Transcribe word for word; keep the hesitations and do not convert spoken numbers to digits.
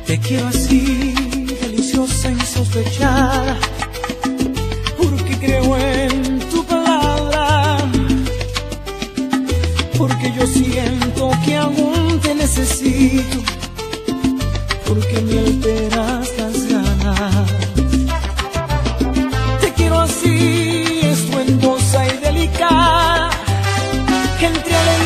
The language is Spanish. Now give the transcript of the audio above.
Te quiero así, deliciosa, insospechada, porque creo en tu palabra, porque yo siento que aún te necesito, porque me alteras las ganas. Te quiero así, estruendosa y delicada, entre